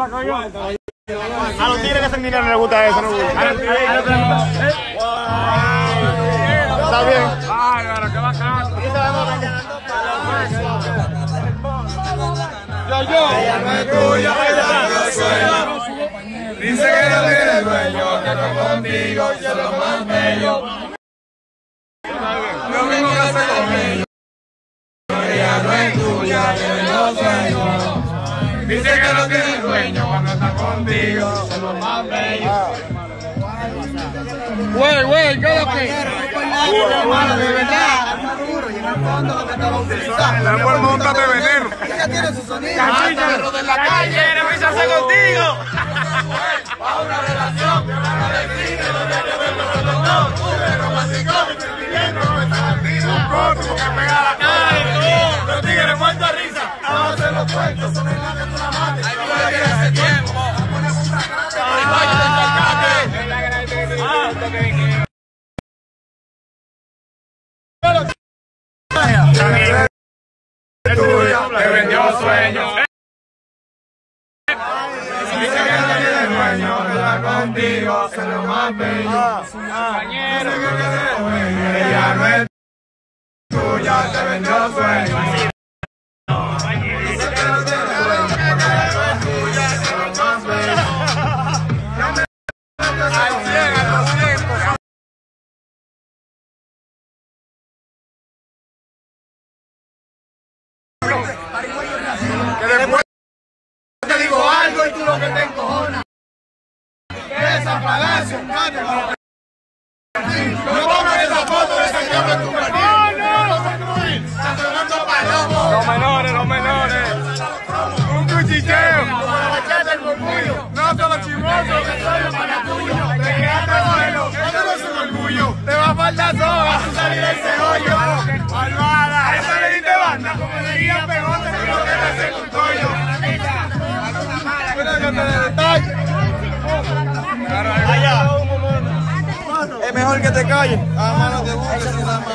A los tigres que hacen dinero no les gusta eso, no les gusta. Está bien. Bárbaro, qué bacán. Ella no es tuya, ella no es sueño. Dice que no tiene dueño, que contigo yo lo más bello. Lo mismo que hace conmigo. Ella no es tuya, yo no sueño. Dice que no tiene dueño cuando está contigo, son lo más bello. Güey, ¿qué es lo que? Hermano, de verdad. La por monta de veneno. Ella tiene su sonido. Perro de la calle. Quiere pisarse contigo. Va una relación. Romántico. Un corto que pega la cara. Los tigres muertos a risa. Ahora se los cuentos. Son el que tú la mates. Hay que hace tiempo. Te vendió sueño. Dice que no tiene dueño, está contigo, se lo más bello. Compañero, ella no es tuya, te vendió sueño. Dice que no tiene dueño, no es tuya, se lo más bello. Al 100, a los 100. Que después te digo algo y tú lo que te encojonas. Esa Palacio, no pongas esa foto de ese cabrón en tu perfil. Estás sonando palomo. Los menores. Un cuchicheo. No te lo chimoso, que soy el pana tuyo. Te quedaste bueno, eso no es un orgullo. Te va a faltar soga, vas a salir de ese hoyo. Malvada, a esa le diste banda, como le guía pegote, creo que te hace un tollo. Mira que te detalle. Allá. Es mejor que te calles. A mano te busques y la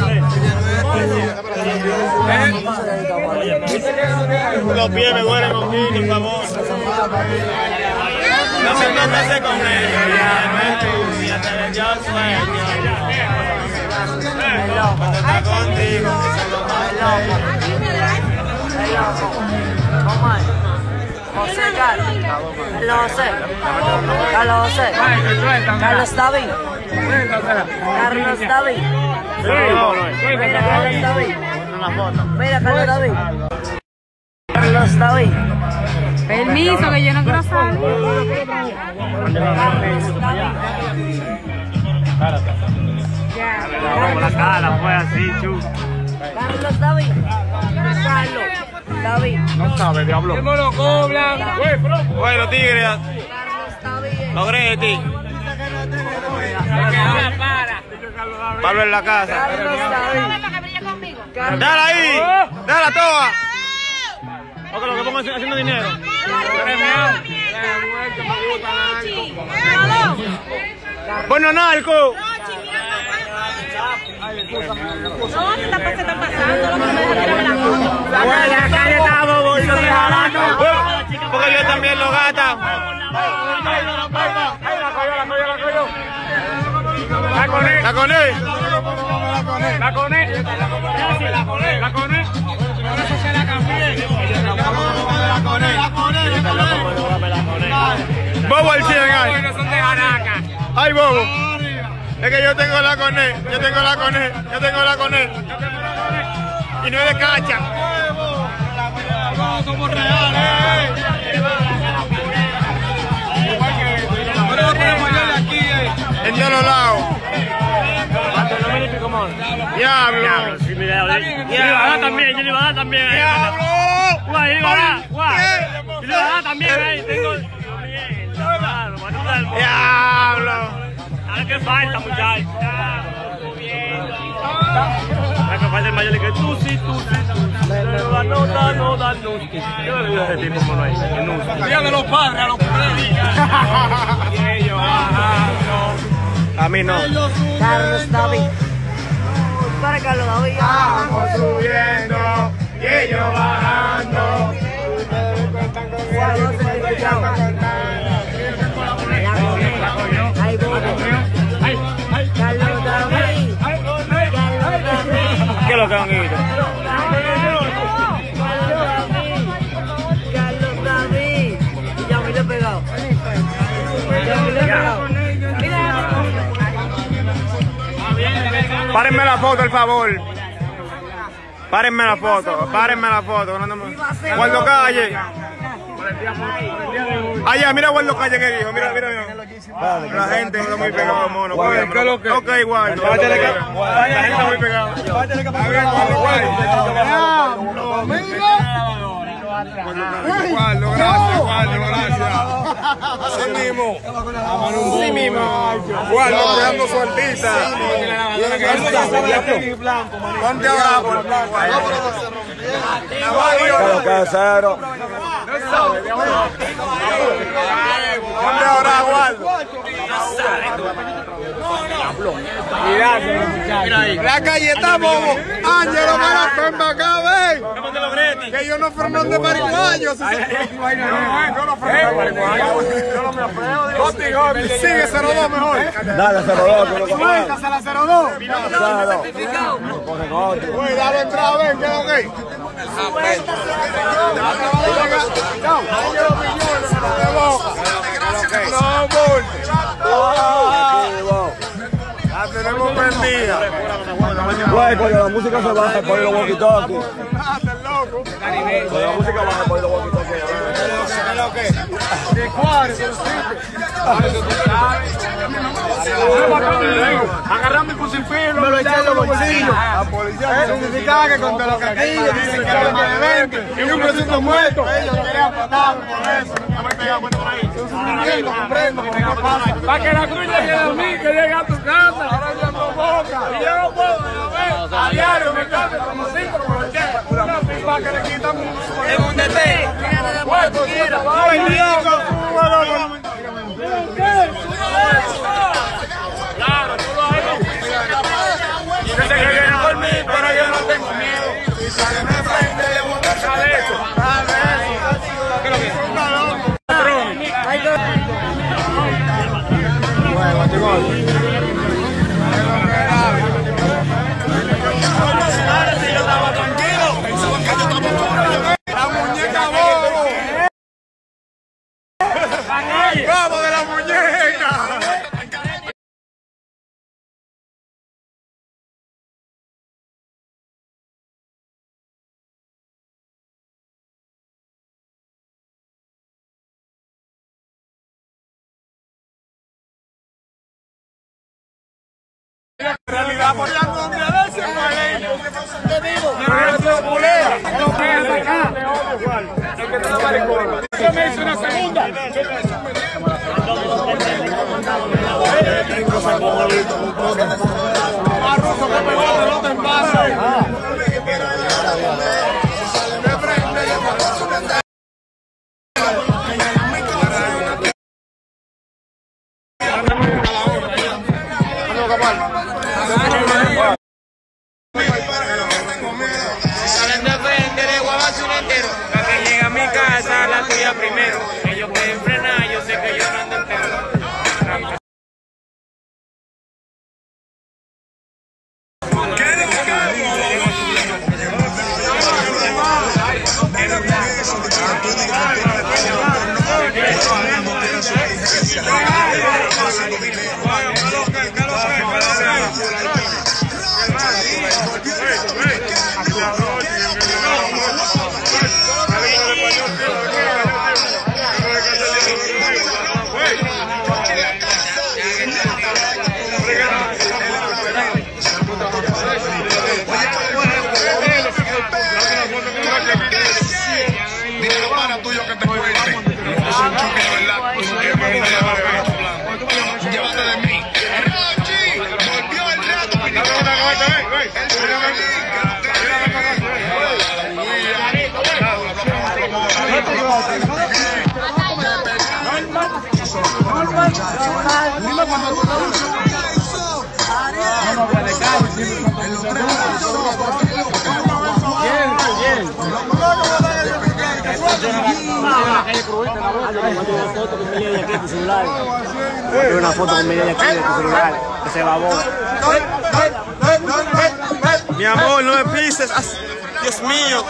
mano. Los pies me duelen un poquito, por favor. No se mete con ella, no es tuya, te vendió sueño. Cuando está contigo, se lo más José Carlos David. Mira, Carlos David. Permiso, que yo no quiero salir. Como la cara fue así, chu. Carlos David. No sabe, diablo. ¿Cómo lo cobran? Bueno, tigre. Logré de ti. Pablo en la casa. Dale ahí. Dale a toa. Porque lo que pongo haciendo dinero. Bueno, narco. No, ¿qué está pasando? Lo que me deja tirarme la foto. La calle estamos volviendo. Porque yo también lo gata. La coné. Eso se la cambié. Bobo al 100, ay. Son de Jaraca. Ay, bobo. Es que yo tengo la coné. Y no es de cacha. Somos reales. Pero lo ponemos ya de aquí, En todos lados. Diablo. Sí, mira, yo le iba a dar también. Diablo. Guay, yo le iba a dar también ahí. Tengo... Diablo. Ahora que falta, muchachos. Ahora que falta el mayor que tú sí. Pero la nota no da luz. Yo le digo a ese tipo, mono ahí. Día de los padres, a los padres. Y ellos bajando. A mí no. Carlos David. Para Carlos David. Vamos subiendo y ellos bajando. Ahí voy. Carlos David. ¿Qué es lo que han ido? Carlos David. Y ya me lo he pegado. Párenme la foto, por favor. Párenme la foto. Guardo Calle. Allá, mira Guardo Calle que dijo. Mira. La gente está muy pegada, mono. Ok, Guardo. La gente está muy pegada. Guardo, gracias. Así mismo. Guardo, cuidando su artista. Ponte ahora, por Casero. Ponte ahora, Guardo. La calle está bobo. Ángelo, ven para acá, ven. Que yo no Fernández Marihuayo. Yo no Fernández Marihuayo. Sigue 0-2 mejor. Dale, 0-2. Suéltasela 0-2. Güey, dale entrada, ven, que es ok. La tenemos prendida. Güey, porque la música se baja por los walkie-talkie. La música baja por los walkie-talkie. Agarramos mi crucifijo, me lo eché en los bolsillos. La policía significaba que contra los caquillos dicen que era más de 20 y un presunto muerto. Ellos querían matarme por eso. No me pegamos por ahí. Comprendo, ¿qué pasa? Para que la cruz llegue a mí, que llegue a tu casa. Ahora ya no boca. Y yo no puedo, a diario me cambio como 5 por 80. Una pipa que le quitan en un DT. Claro, tú lo haces. Yo sé que vienen por mí, pero yo no tengo miedo. Si sale de frente, le voy a echar eso. ¿Qué es lo que es? Ahora sí yo estaba tranquilo. La muñeca bobo. ¡Vamos de la muñeca! En realidad, apoyando donde a veces no hay ley. Yo me hice una segunda. Marruso que pegó la pelota en base. De frente. Si salen de frente, le voy a hacer un entero. Para que llegue a mi casa, la tuya primero. Ellos pueden frenar, yo sé que yo no ando entero. una foto con Milena aquí en tu celular. Mándame una foto con Milena aquí en tu celular. Que se babó. Mi amor, no me pises. Dios mío.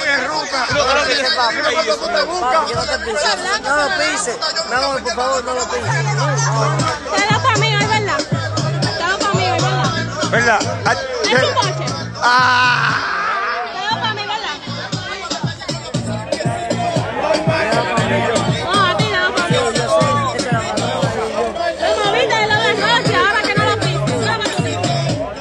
Papi, que no te pises. No lo pises. Mi amor, por favor, no lo pises. Te lo para mí, es verdad. Te lo para mí, es verdad. ¿Verdad? ¿Es tu coche? ¡Ah! Te lo para mí, ¿verdad? No, a ti te lo para mí. Yo sé que te la mandó. Lo moviste de lo de Roche, ahora que no lo pises. ¿Qué lo que tú dices?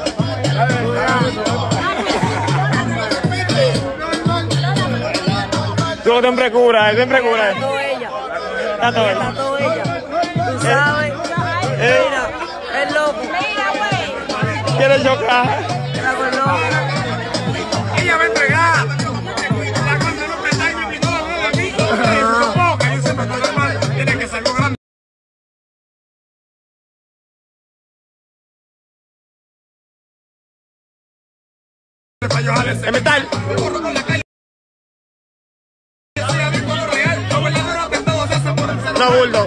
Tú siempre curas, siempre curas. Todo ella. Tanto él. Todo ella. Tú sabes. Mira, es loco. Mira, güey. ¿Quieres chocar? Era con loco. Ella va a entregar. La cosa no está en mi todo, no de mí. Yo siempre estoy normal. Tiene que ser algo grande. ¡Es metal! No, buldo.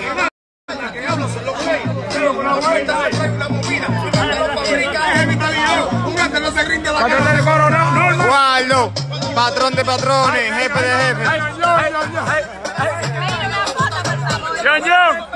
Waldo, patrón de patrones, jefe de jefes. Mira una foto, por favor. John.